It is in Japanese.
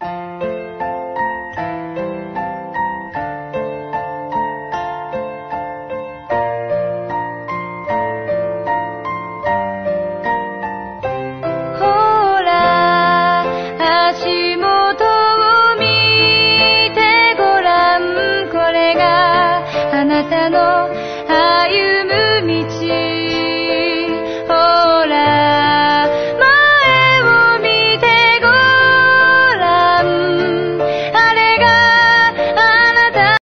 ほら足元を見てごらん、これがあなたの